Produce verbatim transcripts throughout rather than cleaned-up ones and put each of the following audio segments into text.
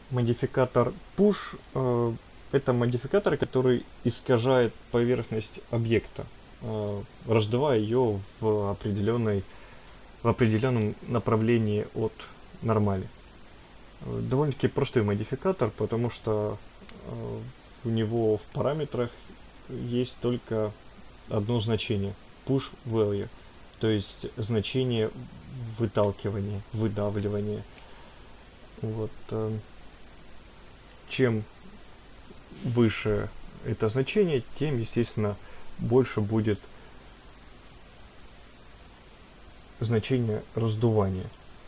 Модификатор push э, это модификатор, который искажает поверхность объекта, э, раздувая ее в определенной в определенном направлении от нормали. Э, довольно-таки простой модификатор, потому что э, у него в параметрах есть только одно значение push value, то есть значение выталкивания, выдавливания. Вот. Э, чем выше это значение, тем, естественно, больше будет значение раздувания.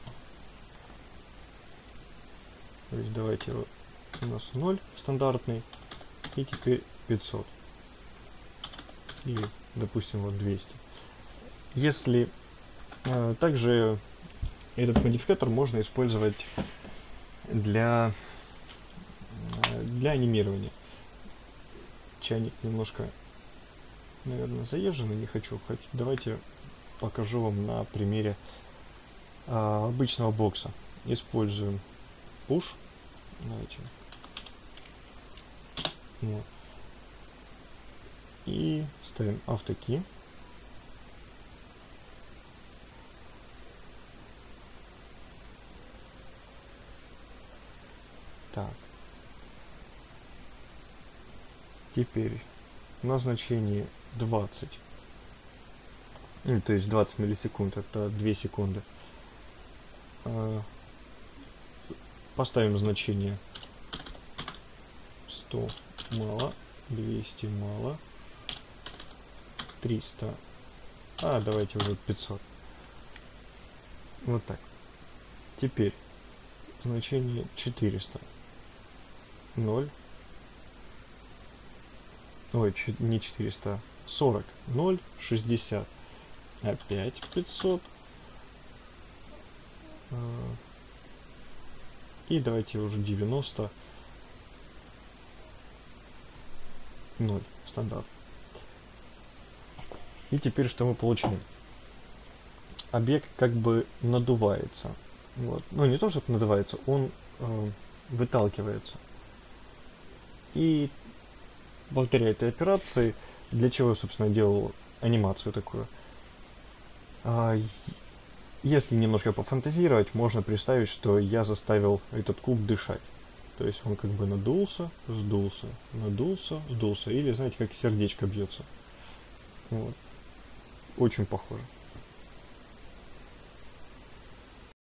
То есть давайте вот у нас ноль стандартный, и теперь пятьсот. Или, допустим, вот двести. Если э, также этот модификатор можно использовать для для анимирования. Чайник немножко, наверное, заезженный, не хочу. Давайте покажу вам на примере а, обычного бокса. Используем push. Давайте. Вот. И ставим автокey. Так. Теперь на значении двадцать, ну, то есть двадцать миллисекунд, это две секунды, поставим значение сто мало, двести мало, триста, а давайте уже пятьсот. Вот так. Теперь значение четыреста, ноль, ой, не четыреста, сорок, ноль, шестьдесят, опять пятьсот, и давайте уже девяносто, ноль, стандарт. И теперь что мы получаем? Объект как бы надувается. Вот. Ну не то, что надувается, он э, выталкивается. И благодаря этой операции, для чего я, собственно, делал анимацию такую, а, если немножко пофантазировать, можно представить, что я заставил этот куб дышать. То есть он как бы надулся, сдулся, надулся, сдулся. Или, знаете, как сердечко бьется. Вот. Очень похоже.